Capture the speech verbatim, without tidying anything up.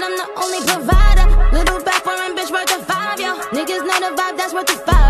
I'm the only provider. Little back foreign bitch worth a five, yo. Niggas know the vibe, that's worth a five.